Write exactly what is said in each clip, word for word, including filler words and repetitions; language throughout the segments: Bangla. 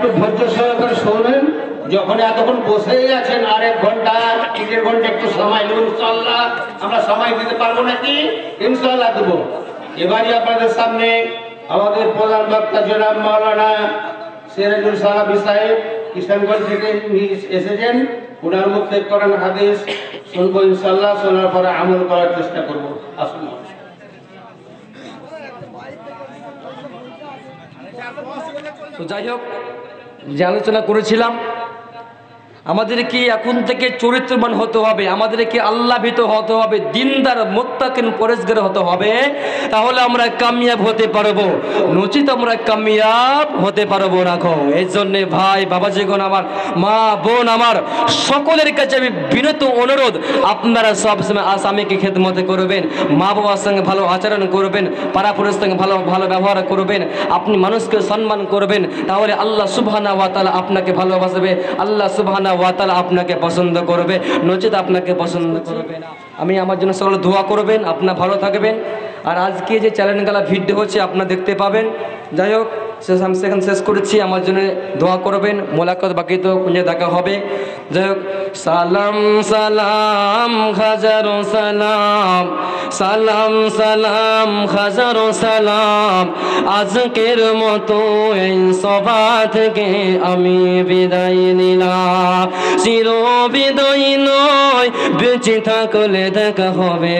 ধৈর্য সহকারে শোনেন। যখন এতক্ষণ বসেই আছেন আর এক ঘন্টা দেড় ঘন্টা একটু সময় নেব, ইনশাআল্লাহ আমরা সময় দিতে পারবো নাকি? ইনশাআল্লাহ দেবো। এবারই আপনাদের সামনে আমাদের প্রধান বক্তা জনাব মাওলানা সিরাজুল সাহাবী সাহেব কিষানগঞ্জ থেকে এসেছেন। ওনার মুখ থেকে কোরআন হাদিস শুনবো ইনশাআল্লাহ। শোনার পরে আমল করার চেষ্টা করবো। আসুন। তো যাই হোক, যে আলোচনা করেছিলাম, আমাদেরকে এখন থেকে চরিত্রবান হতে হবে, আমাদেরকে আল্লাহভীত হতে হবে, দিনদার মুত্তাকিন পরেজগার হতে হবে, তাহলে আমরা কামিয়াব হতে পারবো, নচিত আমরা কামিয়াব হতে পারবো না। এই জন্যে ভাই বাবাজিগণ আমার, মা বোন আমার, সকলের কাছে আমি বিনত অনুরোধ, আপনারা সবসময় আসামিকে খেদমতে করবেন, মা বাবার সঙ্গে ভালো আচরণ করবেন, পাড়াপড়ের সঙ্গে ভালো ভালো ব্যবহার করবেন, আপনি মানুষকে সম্মান করবেন, তাহলে আল্লাহ সুবহানাহু ওয়া তাআলা আপনাকে ভালোবাসবে, আল্লাহ সুবহানাহু ওয়া তাআলা আপনাকে পছন্দ করবে, নচিত আপনাকে পছন্দ করবে না। আমি আমার জন্য সকলে দোয়া করবেন, আপনারা ভালো থাকবেন। আর আজকে যে চ্যানেলগুলো ভিডিও হচ্ছে আপনারা দেখতে পাবেন। যাই হোক, শেষ আমি সেখানে শেষ করেছি, আমার জন্য দোয়া করবেন। মোলাকাত বাকি তো কুঞ্জে দেখা হবে। যাই হোক, সালাম সালাম হাজারো সালাম, সালাম সালাম হাজারো সালাম, আজকের মতো এই সভা থেকে আমি বিদায় নিলাম। চির বিদায় নয়, বেঁচে থাকলে দেখা হবে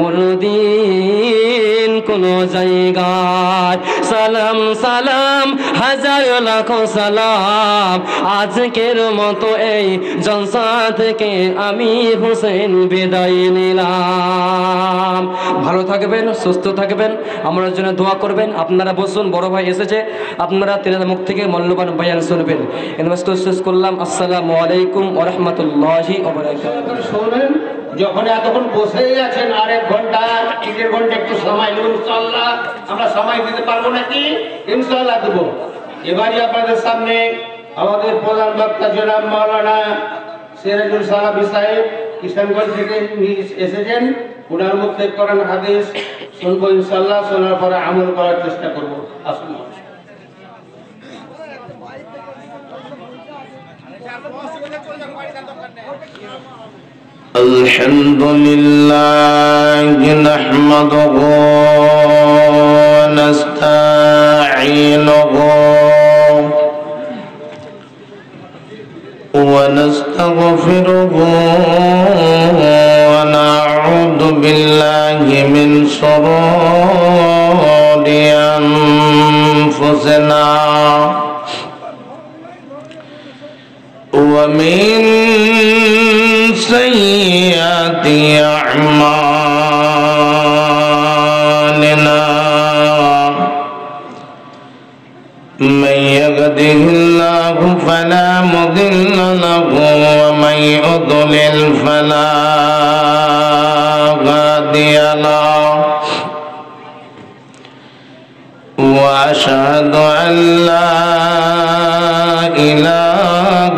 কোনদিন কোনো জায়গায়। সালাম সালাম হাজার লাখ সালাম, আজকের মতো এই জলসা থেকে আমি হোসেন বিদায় নিলাম। ভালো থাকবেন, সুস্থ থাকবেন, আমার জন্য দোয়া করবেন। আপনারা বসুন, বড় ভাই এসেছে, আপনারা তেনার মুখ থেকে মূল্যবান বয়ান শুনবেন। ইনভেস্টর শেষ করলাম। আসসালামু আলাইকুম ওয়া রাহমাতুল্লাহি ওয়া বারাকাতুহু। শোনেন, যখন এতক্ষণ বসেই আছেন আর এক ঘন্টা দেড় ঘন্টা একটু সময় নেব, ইনশাআল্লাহ আমরা সময় দিতে পারবো নাকি? ইনশাআল্লাহ দেবো। এবারই আপনাদের সামনে আমাদের প্রধান বক্তা জনাব মাওলানা সিরাজুল সাহাবী সাহেব কিষানগঞ্জ থেকে এসেছেন। ওনার মুখ থেকে কোরআন হাদিস শুনবো ইনশাআল্লাহ। শোনার পরে আমল করার চেষ্টা করবো। আসুন। আলহামদুলিল্লাহ নাহমাদুহু ওয়া নাস্তাঈনুহু ওয়া নাস্তাগফিরুহু ওয়া নাউযু বিল্লাহি মিন শুরুরি আনফুসিনা ওয়া মিন سيئات أعمالنا من يهده الله فلا مضل له ومن يضلل فلا هادي له وأشهد أن لا إله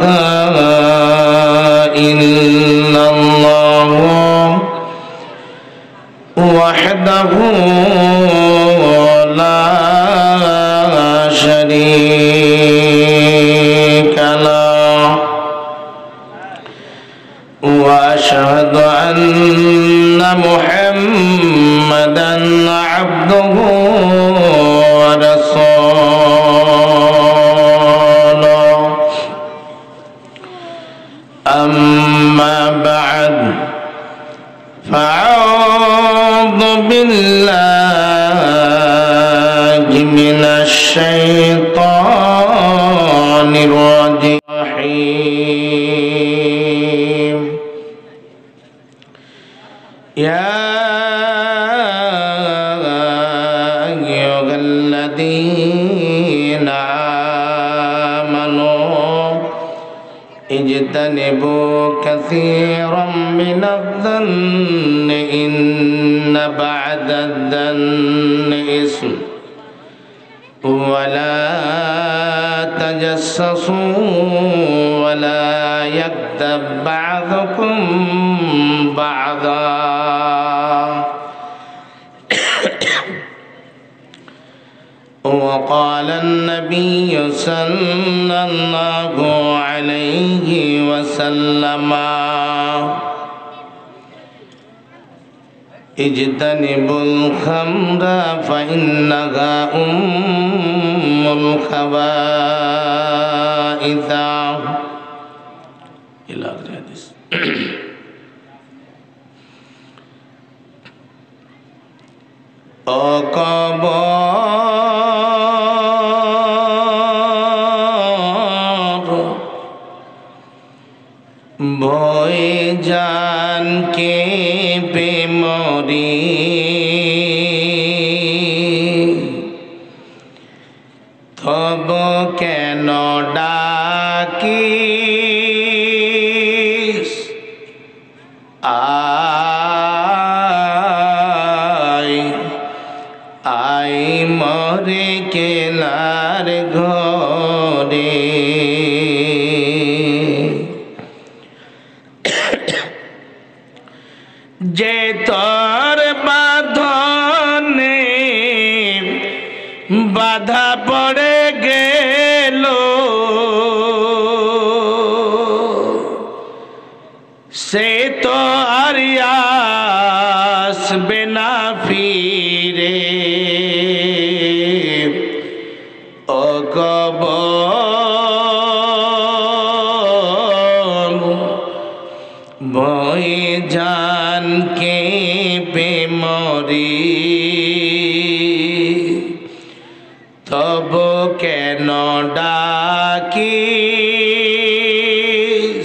إلا الله وحده لا شريك له وأشهد أن محمدا عبده ورسوله أما بعد فأعوذ بالله من الشيطان الرجيم يا أيها الذين آمنوا اجتنبوا كثيرا من الظن إن بعد الظن إثم ولا تجسسوا ولا يغتب بعضكم بعضا وقال النبي صلى الله عليه وسلم اجتنبوا الخمر فإنها أم الخبائث إلى آخر الحديث. অকবর ভয়ে জান কে বেমরি তব কেন ডাকিস আয় আই মরে কেলার ঘরে যে তোর বাঁধনে বাধা পড়ে গেল সে তো আর আসবে না ফিরে ও কবর ভয়ে জান কে বেমরি তব কেন ডাকিস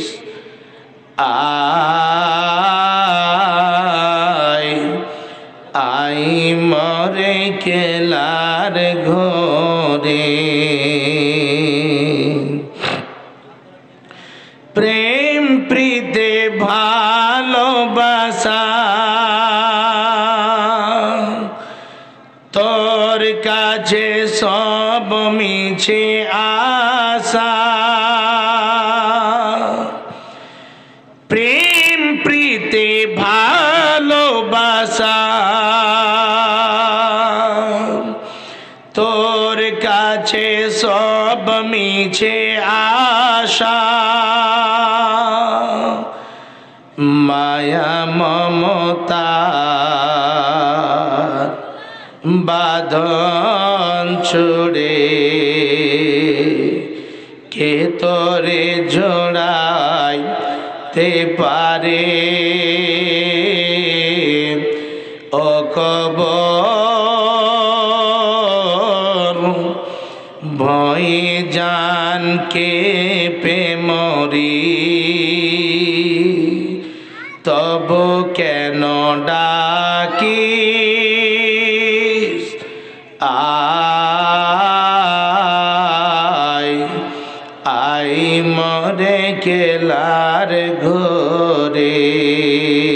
আয় আই মরে কেলার ঘরে প্রেম প্রীতে ভালোবাসা তোর কাছে সব মিছে আশা প্রেম প্রীতে ভালোবাসা তোর কাছে সব মিছে আশা মায়া মমতা বাঁধন ছুড়ে কে তোরে জোড়াইতে পারে ও কবর ভয়ে জান কে প্রেমরি তব কেন ডাকিস আয় আই মরে কেলার ঘরে।